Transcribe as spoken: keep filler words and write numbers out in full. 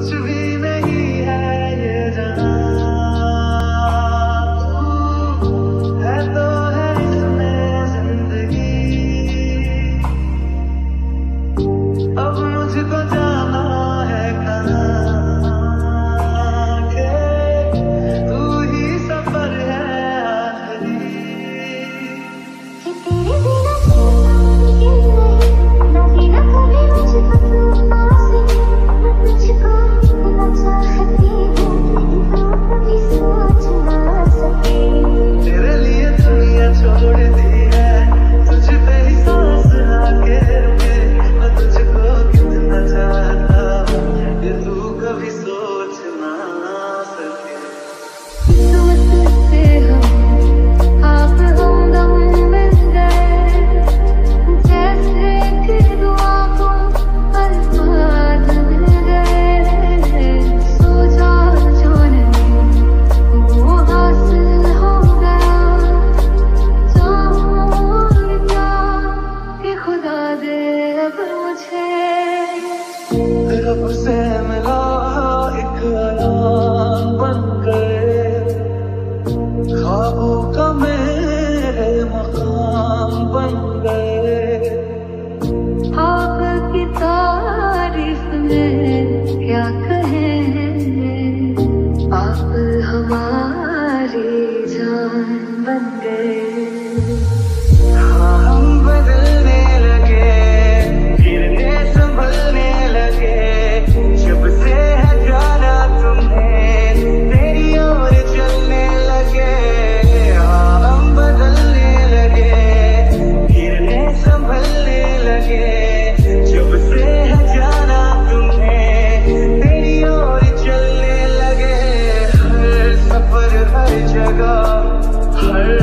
कुछ भी नहीं है ये जहां, तू है तो है इसमें जिंदगी। अब मुझको जाना है कहाँ के तू ही सफर है आखिरी। कि तेरे बिना जीना मुमकिन नहीं, ना जीना कभी मुझको तू पास नहीं। मैं तुझको इतना चाहती हूँ कि तू कभी सोच ना सके। तेरे लिए दुनिया छोड़ दी है, तुझ पे ही सांस आके रुके। मैं तुझको कितना चाहता हूँ कि तू कभी सोच ना सके। किस्मत से हम आप हमदम मिल गए, जैसे कि दुआ को अल्फाज मिल गए। सो जा जाने वो हासिल हो गया, जाऊँ क्या कि खुदा दे अब मुझे। रब से मिला एक अयान बन गए, ख्वाबों का मेरे मकाम बन गए। आपकी तारीफ में क्या कहें, आप हमारी जान बन गए। हाँ हम बदलने लगे, गिरने संभलने लगे। जब से है जाना तुम्हें, तेरी ओर चलने लगे। हाँ हम बदलने लगे, गिरने संभलने लगे। जब से है जाना तुम्हें, तेरी ओर चलने लगे। हर सफर हर जगह हर